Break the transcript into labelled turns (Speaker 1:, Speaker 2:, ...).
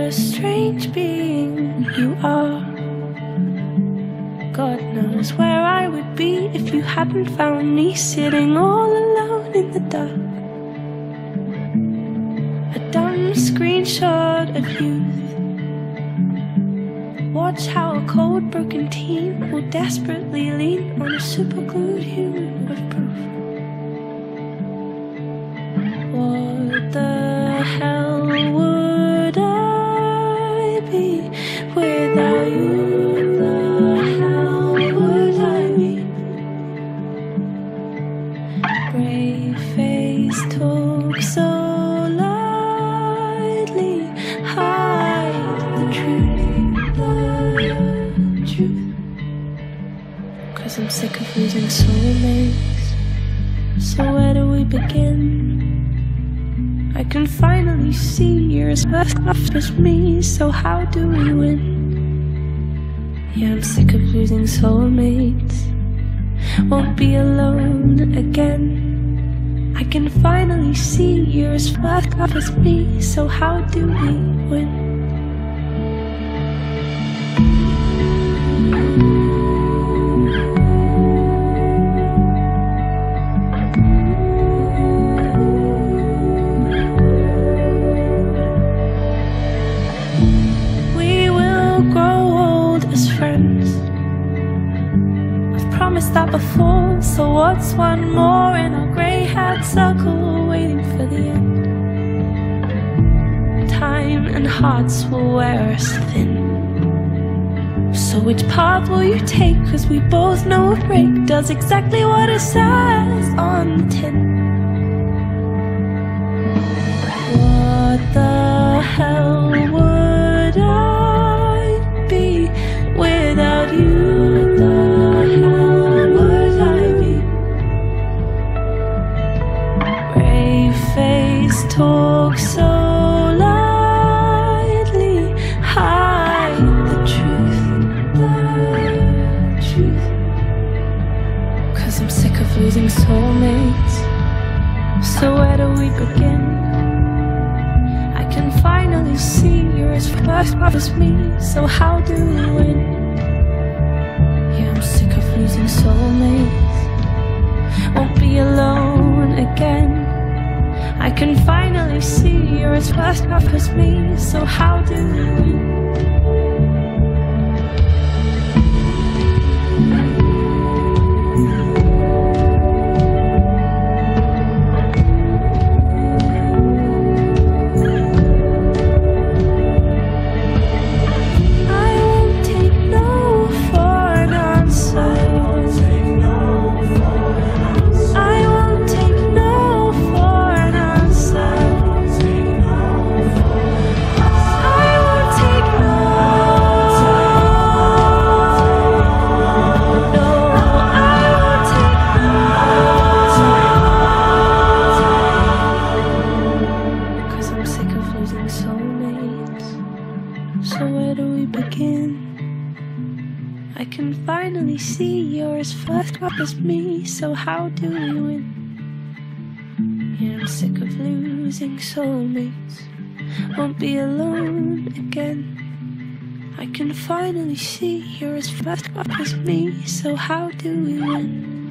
Speaker 1: a strange being, you are. God knows where I would be if you hadn't found me sitting all alone in the dark. A dumb screenshot of youth. Watch how a cold, broken teen will desperately lean on a superglued human of proof. What the hell would I be without you? The hell would I be? Brave face talk so lightly, hide the truth, the truth. 'Cause I'm sick of losing soulmates. So where do we begin? I can finally see you're as tough as me, so how do we win? Yeah, I'm sick of losing soulmates. Won't be alone again. I can finally see you're as tough as me, so how do we win? That before, so what's one more in our grey-haired circle waiting for the end? Time and hearts will wear us thin. So which path will you take? 'Cause we both know a break does exactly what it says on the tin. What the hell would I be without you? Talk so lightly, hide the truth, the truth. 'Cause I'm sick of losing soulmates. So where do we begin? I can finally see you're as tough as me, so how do we win? Yeah, I'm sick of losing soulmates. Won't be alone again. I can finally see you're as tough as me, so how do we win? So where do we begin? I can finally see you're as fucked up as me, so how do we win? Yeah, I'm sick of losing soulmates. Won't be alone again. I can finally see you're as fucked up as me, so how do we win?